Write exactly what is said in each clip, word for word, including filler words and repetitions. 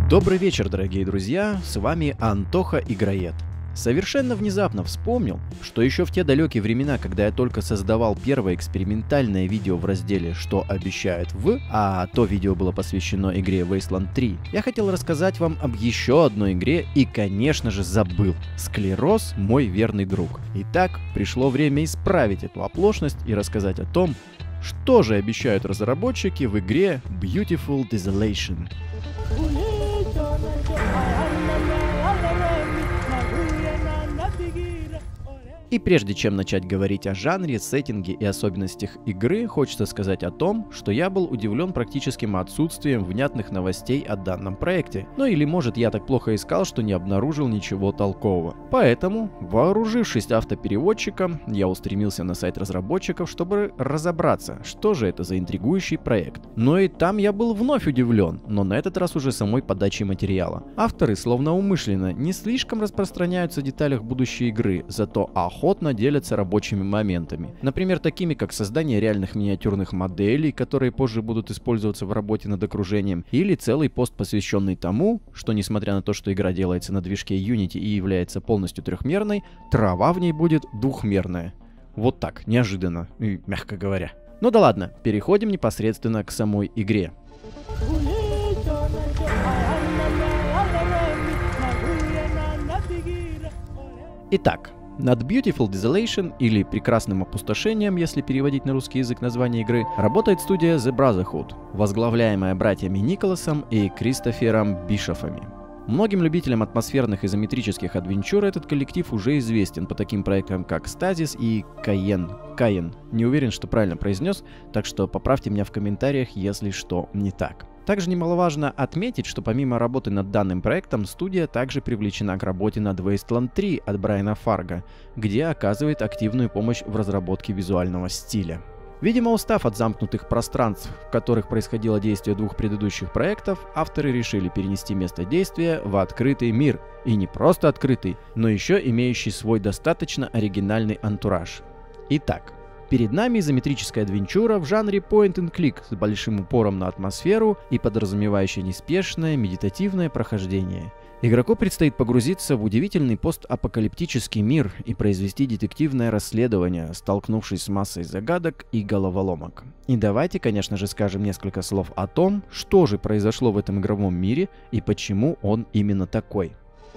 Добрый вечер, дорогие друзья, с вами Антоха Игроед. Совершенно внезапно вспомнил, что еще в те далекие времена, когда я только создавал первое экспериментальное видео в разделе «Что обещают в», а то видео было посвящено игре Wasteland три, я хотел рассказать вам об еще одной игре и, конечно же, забыл. Склероз – мой верный друг. Итак, пришло время исправить эту оплошность и рассказать о том, что же обещают разработчики в игре Beautiful Desolation. И прежде чем начать говорить о жанре, сеттинге и особенностях игры, хочется сказать о том, что я был удивлен практическим отсутствием внятных новостей о данном проекте. Ну или может я так плохо искал, что не обнаружил ничего толкового. Поэтому, вооружившись автопереводчиком, я устремился на сайт разработчиков, чтобы разобраться, что же это за интригующий проект. Но и там я был вновь удивлен, но на этот раз уже самой подачей материала. Авторы, словно умышленно, не слишком распространяются в деталях будущей игры, зато охотно делятся рабочими моментами. Например, такими как создание реальных миниатюрных моделей, которые позже будут использоваться в работе над окружением, или целый пост, посвященный тому, что несмотря на то, что игра делается на движке Unity и является полностью трехмерной, трава в ней будет двухмерная. Вот так, неожиданно, и мягко говоря. Ну да ладно, переходим непосредственно к самой игре. Итак, над Beautiful Desolation, или Прекрасным опустошением, если переводить на русский язык название игры, работает студия The Brotherhood, возглавляемая братьями Николасом и Кристофером Бишофами. Многим любителям атмосферных изометрических адвенчур этот коллектив уже известен по таким проектам, как Stasis и Cayenne. Cayenne. Не уверен, что правильно произнес, так что поправьте меня в комментариях, если что не так. Также немаловажно отметить, что помимо работы над данным проектом, студия также привлечена к работе над Wasteland три от Брайана Фарго, где оказывает активную помощь в разработке визуального стиля. Видимо, устав от замкнутых пространств, в которых происходило действие двух предыдущих проектов, авторы решили перенести место действия в открытый мир. И не просто открытый, но еще имеющий свой достаточно оригинальный антураж. Итак, перед нами изометрическая адвенчура в жанре point and click с большим упором на атмосферу и подразумевающая неспешное медитативное прохождение. Игроку предстоит погрузиться в удивительный постапокалиптический мир и произвести детективное расследование, столкнувшись с массой загадок и головоломок. И давайте, конечно же, скажем несколько слов о том, что же произошло в этом игровом мире и почему он именно такой.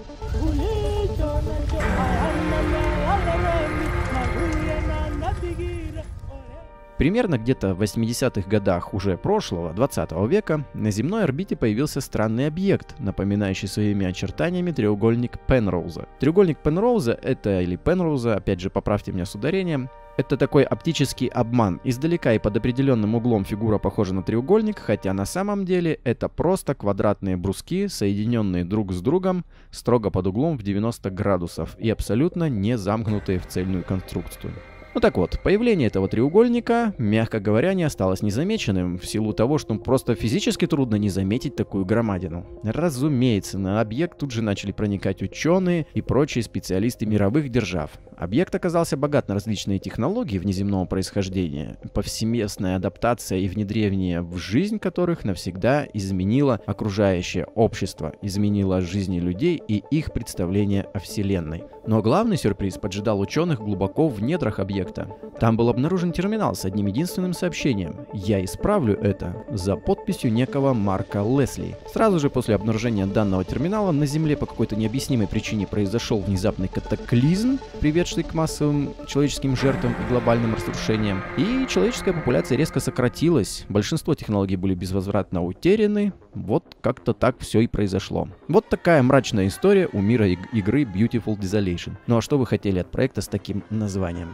Примерно где-то в восьмидесятых годах уже прошлого, двадцатого века, на земной орбите появился странный объект, напоминающий своими очертаниями треугольник Пенроуза. Треугольник Пенроуза это, или Пенроуза, опять же поправьте меня с ударением, это такой оптический обман. Издалека и под определенным углом фигура похожа на треугольник, хотя на самом деле это просто квадратные бруски, соединенные друг с другом строго под углом в девяносто градусов и абсолютно не замкнутые в цельную конструкцию. Ну так вот, появление этого треугольника, мягко говоря, не осталось незамеченным, в силу того, что просто физически трудно не заметить такую громадину. Разумеется, на объект тут же начали проникать ученые и прочие специалисты мировых держав. Объект оказался богат на различные технологии внеземного происхождения, повсеместная адаптация и внедрение в жизнь которых навсегда изменила окружающее общество, изменила жизни людей и их представление о Вселенной. Но главный сюрприз поджидал ученых глубоко в недрах объекта. Там был обнаружен терминал с одним единственным сообщением «Я исправлю это» за подписью некого Марка Лесли. Сразу же после обнаружения данного терминала на Земле по какой-то необъяснимой причине произошел внезапный катаклизм, приведший к массовым человеческим жертвам и глобальным разрушениям. И человеческая популяция резко сократилась, большинство технологий были безвозвратно утеряны, вот как-то так все и произошло. Вот такая мрачная история у мира иг- игры Beautiful Desolation. Ну а что вы хотели от проекта с таким названием?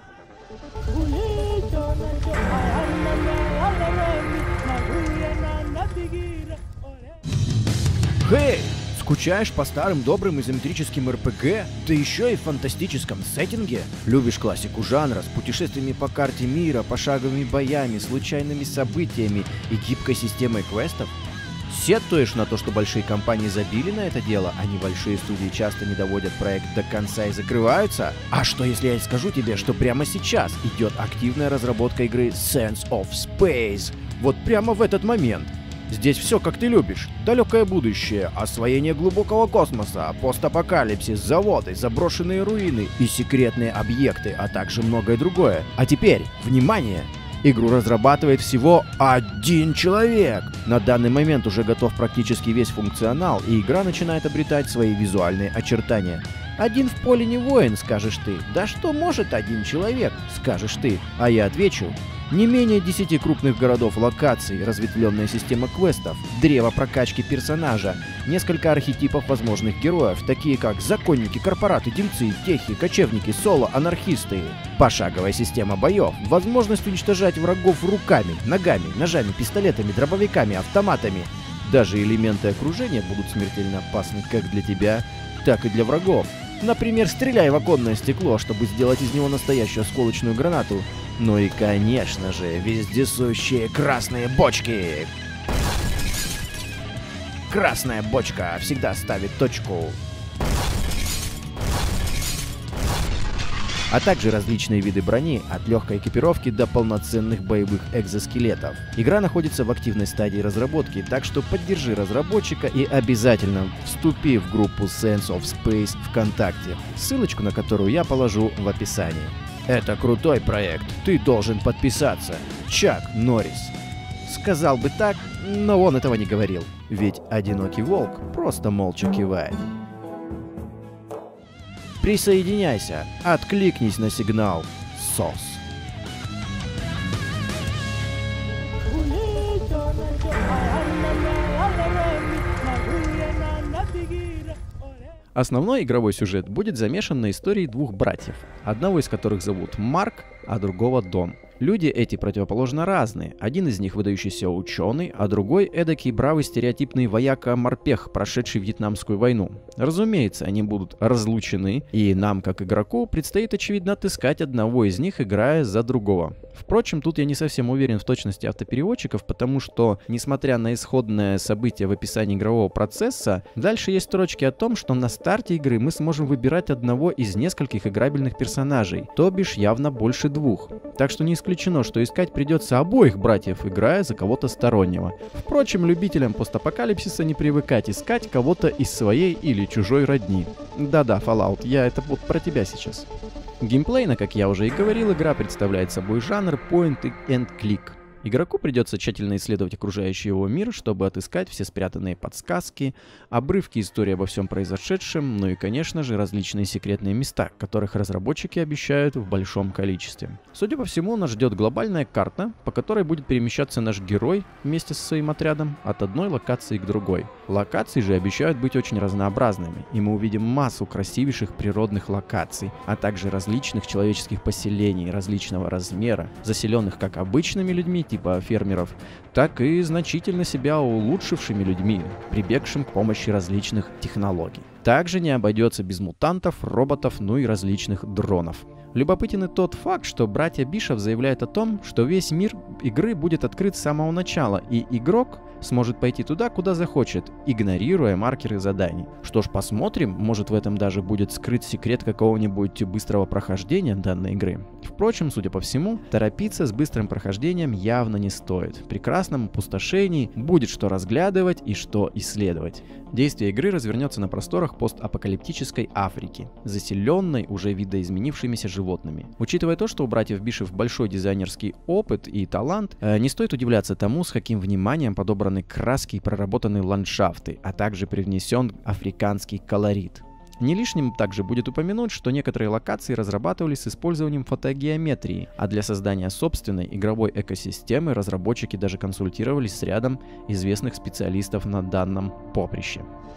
Хей! Скучаешь по старым добрым изометрическим эр пи джи? Да еще и в фантастическом сеттинге? Любишь классику жанра с путешествиями по карте мира, пошаговыми боями, случайными событиями и гибкой системой квестов? Сетуешь на то, что большие компании забили на это дело, а небольшие студии часто не доводят проект до конца и закрываются? А что если я скажу тебе, что прямо сейчас идет активная разработка игры Sense of Space? Вот прямо в этот момент. Здесь все как ты любишь. Далекое будущее, освоение глубокого космоса, постапокалипсис, заводы, заброшенные руины и секретные объекты, а также многое другое. А теперь, внимание! Игру разрабатывает всего один человек. На данный момент уже готов практически весь функционал, и игра начинает обретать свои визуальные очертания. Один в поле не воин, скажешь ты. Да что может один человек, скажешь ты. А я отвечу. Не менее десяти крупных городов локаций, разветвленная система квестов, древо прокачки персонажа, несколько архетипов возможных героев, такие как законники, корпораты, дельцы, техи, кочевники, соло, анархисты, пошаговая система боев, возможность уничтожать врагов руками, ногами, ножами, пистолетами, дробовиками, автоматами. Даже элементы окружения будут смертельно опасны как для тебя, так и для врагов. Например, стреляй в оконное стекло, чтобы сделать из него настоящую осколочную гранату. Ну и, конечно же, вездесущие красные бочки. Красная бочка всегда ставит точку. А также различные виды брони, от легкой экипировки до полноценных боевых экзоскелетов. Игра находится в активной стадии разработки, так что поддержи разработчика и обязательно вступи в группу Sense of Space ВКонтакте, ссылочку на которую я положу в описании. Это крутой проект, ты должен подписаться. Чак Норрис. Сказал бы так, но он этого не говорил, ведь одинокий волк просто молча кивает. Присоединяйся, откликнись на сигнал сос. Основной игровой сюжет будет замешан на истории двух братьев, одного из которых зовут Марк, а другого Дон. Люди эти противоположно разные. Один из них выдающийся ученый, а другой эдакий бравый стереотипный вояка-морпех, прошедший Вьетнамскую войну. Разумеется, они будут разлучены, и нам, как игроку, предстоит очевидно отыскать одного из них, играя за другого. Впрочем, тут я не совсем уверен в точности автопереводчиков, потому что, несмотря на исходное событие в описании игрового процесса, дальше есть строчки о том, что на старте игры мы сможем выбирать одного из нескольких играбельных персонажей, то бишь явно больше двух. Так что не исключено, что искать придется обоих братьев, играя за кого-то стороннего. Впрочем, любителям постапокалипсиса не привыкать искать кого-то из своей или чужой родни. Да-да, Fallout, я это вот про тебя сейчас. Геймплейно, как я уже и говорил, игра представляет собой жанр point and click. Игроку придется тщательно исследовать окружающий его мир, чтобы отыскать все спрятанные подсказки, обрывки истории обо всем произошедшем, ну и, конечно же, различные секретные места, которых разработчики обещают в большом количестве. Судя по всему, нас ждет глобальная карта, по которой будет перемещаться наш герой вместе со своим отрядом от одной локации к другой. Локации же обещают быть очень разнообразными, и мы увидим массу красивейших природных локаций, а также различных человеческих поселений различного размера, заселенных как обычными людьми, типа фермеров, так и значительно себя улучшившими людьми, прибегшим к помощи различных технологий. Также не обойдется без мутантов, роботов, ну и различных дронов. Любопытен и тот факт, что братья Бишов заявляют о том, что весь мир игры будет открыт с самого начала, и игрок сможет пойти туда, куда захочет, игнорируя маркеры заданий. Что ж, посмотрим, может в этом даже будет скрыт секрет какого-нибудь быстрого прохождения данной игры. Впрочем, судя по всему, торопиться с быстрым прохождением явно не стоит. В прекрасном опустошении будет что разглядывать и что исследовать. Действие игры развернется на просторах постапокалиптической Африки, заселенной уже видоизменившимися животными. Учитывая то, что у братьев Бишев большой дизайнерский опыт и талант, э, не стоит удивляться тому, с каким вниманием подобраны краски и проработаны ландшафты, а также привнесен африканский колорит. Не лишним также будет упомянуть, что некоторые локации разрабатывались с использованием фотогеометрии, а для создания собственной игровой экосистемы разработчики даже консультировались с рядом известных специалистов на данном поприще.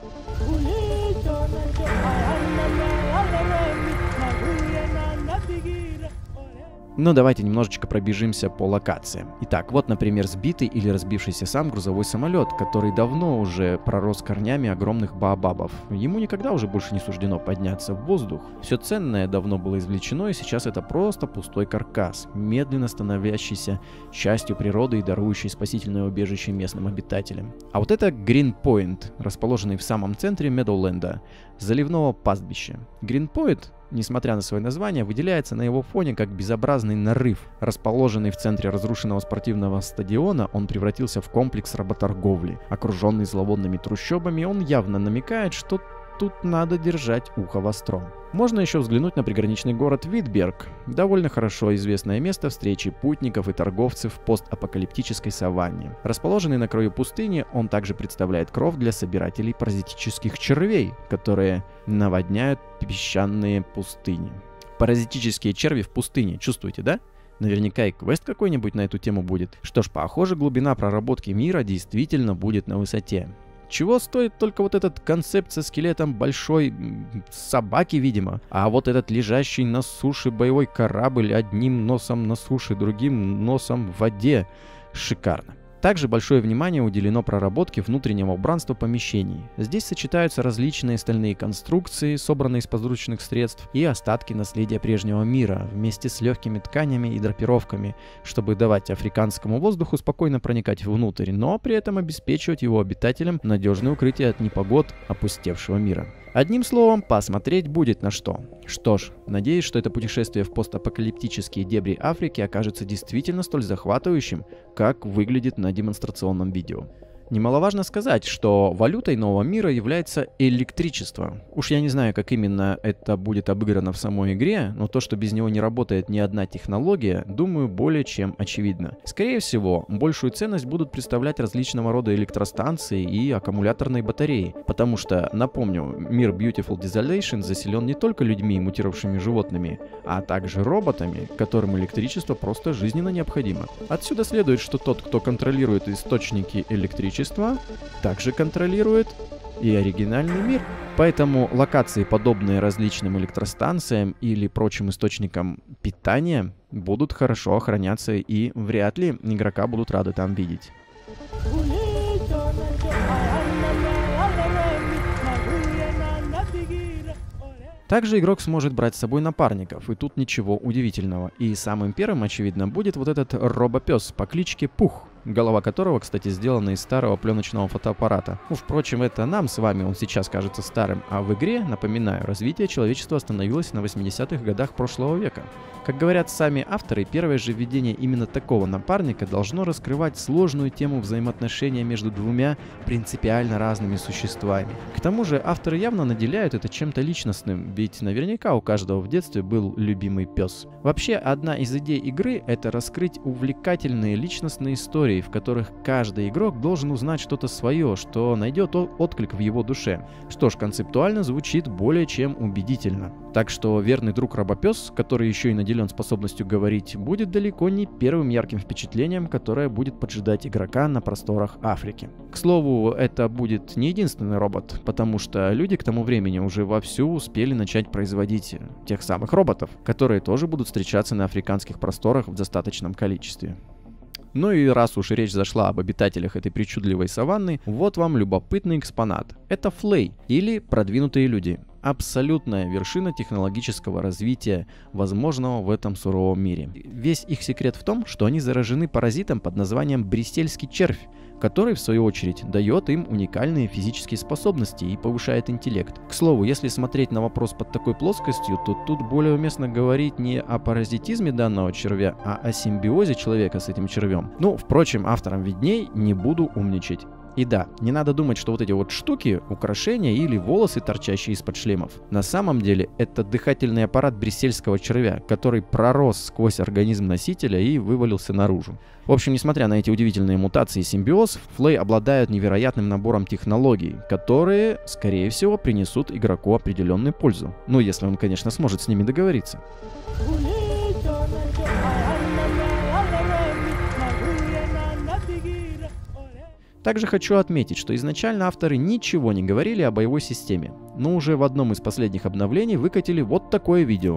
Но давайте немножечко пробежимся по локациям. Итак, вот, например, сбитый или разбившийся сам грузовой самолет, который давно уже пророс корнями огромных баобабов. Ему никогда уже больше не суждено подняться в воздух. Все ценное давно было извлечено, и сейчас это просто пустой каркас, медленно становящийся частью природы и дарующий спасительное убежище местным обитателям. А вот это Гринпойнт, расположенный в самом центре Медоуленда, заливного пастбища. Гринпойнт несмотря на свое название, выделяется на его фоне как безобразный нарыв. Расположенный в центре разрушенного спортивного стадиона, он превратился в комплекс работорговли. Окруженный зловонными трущобами, он явно намекает, что тут надо держать ухо востро. Можно еще взглянуть на приграничный город Витберг, довольно хорошо известное место встречи путников и торговцев в постапокалиптической саванне. Расположенный на краю пустыни, он также представляет кров для собирателей паразитических червей, которые наводняют песчаные пустыни. Паразитические черви в пустыне, чувствуете, да? Наверняка и квест какой-нибудь на эту тему будет. Что ж, похоже, глубина проработки мира действительно будет на высоте. Чего стоит только вот этот концепт со скелетом большой собаки, видимо. А вот этот лежащий на суше боевой корабль одним носом на суше, другим носом в воде. Шикарно. Также большое внимание уделено проработке внутреннего убранства помещений. Здесь сочетаются различные стальные конструкции, собранные из подручных средств, и остатки наследия прежнего мира, вместе с легкими тканями и драпировками, чтобы давать африканскому воздуху спокойно проникать внутрь, но при этом обеспечивать его обитателям надежное укрытие от непогод опустевшего мира. Одним словом, посмотреть будет на что. Что ж, надеюсь, что это путешествие в постапокалиптические дебри Африки окажется действительно столь захватывающим, как выглядит на демонстрационном видео. Немаловажно сказать, что валютой нового мира является электричество. Уж я не знаю, как именно это будет обыграно в самой игре, но то, что без него не работает ни одна технология, думаю, более чем очевидно. Скорее всего, большую ценность будут представлять различного рода электростанции и аккумуляторные батареи, потому что, напомню, мир Beautiful Desolation заселен не только людьми и мутировавшими животными, а также роботами, которым электричество просто жизненно необходимо. Отсюда следует, что тот, кто контролирует источники электричества, также контролирует и оригинальный мир. Поэтому локации, подобные различным электростанциям или прочим источникам питания, будут хорошо охраняться, и вряд ли игрока будут рады там видеть. Также игрок сможет брать с собой напарников, и тут ничего удивительного. И самым первым, очевидно, будет вот этот робопес по кличке Пух, голова которого, кстати, сделана из старого пленочного фотоаппарата. Ну, впрочем, это нам с вами он сейчас кажется старым, а в игре, напоминаю, развитие человечества остановилось на восьмидесятых годах прошлого века. Как говорят сами авторы, первое же введение именно такого напарника должно раскрывать сложную тему взаимоотношения между двумя принципиально разными существами. К тому же авторы явно наделяют это чем-то личностным, ведь наверняка у каждого в детстве был любимый пес. Вообще, одна из идей игры — это раскрыть увлекательные личностные истории, в которых каждый игрок должен узнать что-то свое, что найдет отклик в его душе. Что ж, концептуально звучит более чем убедительно. Так что верный друг робопес, который еще и наделен способностью говорить, будет далеко не первым ярким впечатлением, которое будет поджидать игрока на просторах Африки. К слову, это будет не единственный робот, потому что люди к тому времени уже вовсю успели начать производить тех самых роботов, которые тоже будут встречаться на африканских просторах в достаточном количестве. Ну и раз уж речь зашла об обитателях этой причудливой саванны, вот вам любопытный экспонат. Это Флей, или продвинутые люди. Абсолютная вершина технологического развития, возможного в этом суровом мире. Весь их секрет в том, что они заражены паразитом под названием брюссельский червь, который, в свою очередь, дает им уникальные физические способности и повышает интеллект. К слову, если смотреть на вопрос под такой плоскостью, то тут более уместно говорить не о паразитизме данного червя, а о симбиозе человека с этим червем. Ну, впрочем, авторам видней, не буду умничать. И да, не надо думать, что вот эти вот штуки — украшения или волосы, торчащие из-под шлемов. На самом деле это дыхательный аппарат брюссельского червя, который пророс сквозь организм носителя и вывалился наружу. В общем, несмотря на эти удивительные мутации и симбиоз, Флей обладают невероятным набором технологий, которые, скорее всего, принесут игроку определенную пользу. Ну, если он, конечно, сможет с ними договориться. Также хочу отметить, что изначально авторы ничего не говорили о боевой системе, но уже в одном из последних обновлений выкатили вот такое видео.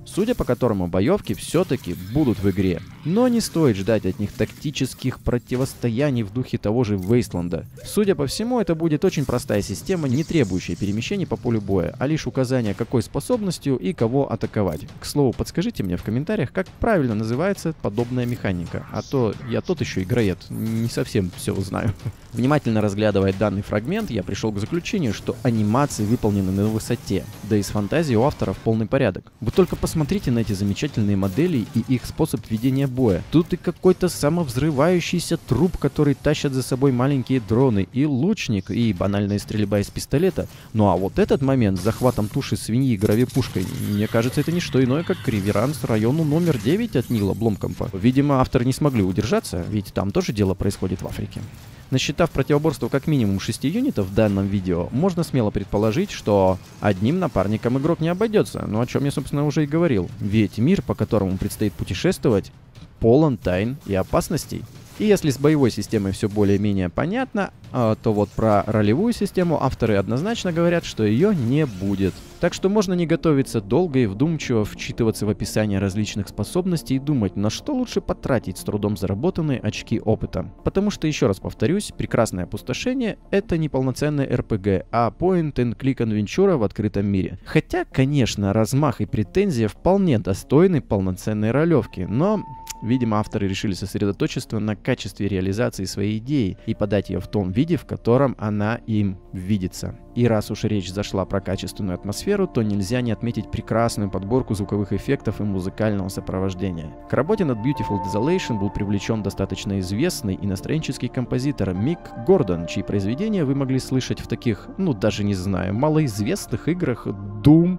судя по которому боевки все-таки будут в игре. Но не стоит ждать от них тактических противостояний в духе того же Wasteland. Судя по всему, это будет очень простая система, не требующая перемещений по полю боя, а лишь указание, какой способностью и кого атаковать. К слову, подскажите мне в комментариях, как правильно называется подобная механика, а то я тот еще игроед, не совсем все знаю. Внимательно разглядывая данный фрагмент, я пришел к заключению, что анимации выполнены на высоте, да и с фантазией у авторов полный порядок. Вы только посмотрите на эти замечательные модели и их способ ведения боя. Тут и какой-то самовзрывающийся труп, который тащат за собой маленькие дроны, и лучник, и банальная стрельба из пистолета. Ну а вот этот момент с захватом туши свиньи гравипушкой, мне кажется, это не что иное, как реверанс району номер девять от Нила Бломкампа. Видимо, авторы не смогли удержаться, ведь там тоже дело происходит в Африке. Насчитав противоборство как минимум шести юнитов в данном видео, можно смело предположить, что одним напарником игрок не обойдется, ну о чем я, собственно, уже и говорил. Ведь мир, по которому предстоит путешествовать, полон тайн и опасностей. И если с боевой системой все более-менее понятно, то вот про ролевую систему авторы однозначно говорят, что ее не будет. Так что можно не готовиться долго и вдумчиво вчитываться в описание различных способностей и думать, на что лучше потратить с трудом заработанные очки опыта. Потому что, еще раз повторюсь, прекрасное опустошение — это не полноценное эр пи джи, а point-and-click адвенчура в открытом мире. Хотя, конечно, размах и претензия вполне достойны полноценной ролевки, но... Видимо, авторы решили сосредоточиться на качестве реализации своей идеи и подать ее в том виде, в котором она им видится. И раз уж речь зашла про качественную атмосферу, то нельзя не отметить прекрасную подборку звуковых эффектов и музыкального сопровождения. К работе над Beautiful Desolation был привлечен достаточно известный и настроенческий композитор Мик Гордон, чьи произведения вы могли слышать в таких, ну даже не знаю, малоизвестных играх Doom.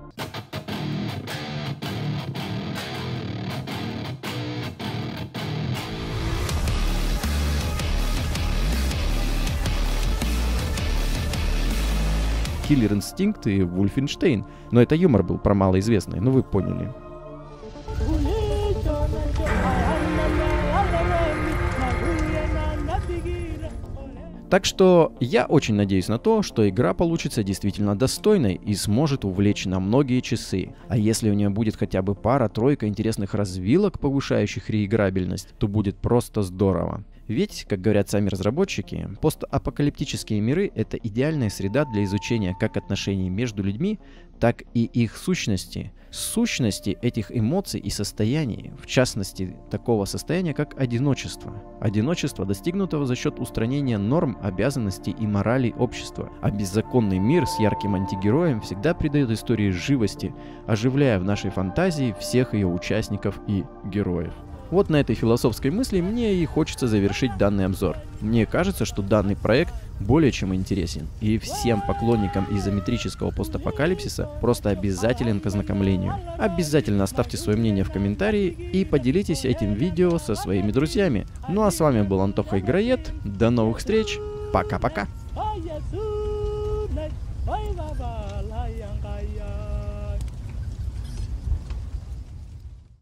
Killer Instinct и Wolfenstein. Но это юмор был про малоизвестный, ну вы поняли. Так что я очень надеюсь на то, что игра получится действительно достойной и сможет увлечь на многие часы. А если у нее будет хотя бы пара-тройка интересных развилок, повышающих реиграбельность, то будет просто здорово. Ведь, как говорят сами разработчики, постапокалиптические миры — это идеальная среда для изучения как отношений между людьми, так и их сущности. Сущности этих эмоций и состояний, в частности, такого состояния, как одиночество. Одиночество, достигнутого за счет устранения норм, обязанностей и моралей общества. А беззаконный мир с ярким антигероем всегда придает истории живости, оживляя в нашей фантазии всех ее участников и героев. Вот на этой философской мысли мне и хочется завершить данный обзор. Мне кажется, что данный проект более чем интересен, и всем поклонникам изометрического постапокалипсиса просто обязателен к ознакомлению. Обязательно оставьте свое мнение в комментарии и поделитесь этим видео со своими друзьями. Ну а с вами был Антоха Игроед, до новых встреч, пока-пока!